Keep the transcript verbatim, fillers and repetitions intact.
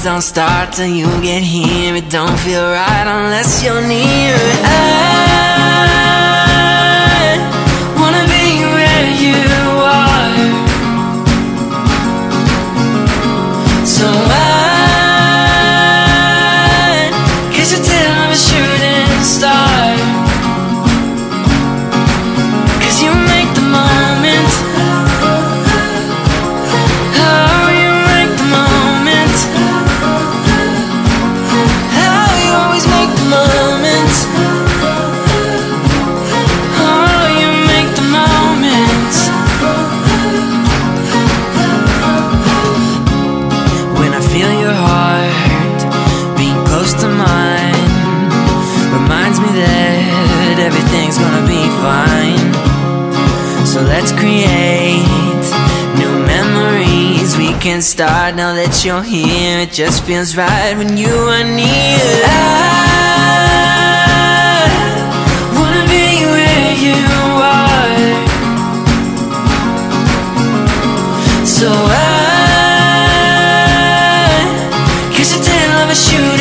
don't start till you get here. It don't feel right unless you're near. I wanna be where you are, so I kiss your tail of a shooting star, 'cause you make the moment. Oh, you make the moment. Oh, you always make the moment. Oh, you make the moment. When I feel your heart being close to mine, reminds me that everything's gonna be fine. So let's create new memories. We can start now that you're here. It just feels right when you are near. I wanna be where you are, so I kiss the tail of a shooting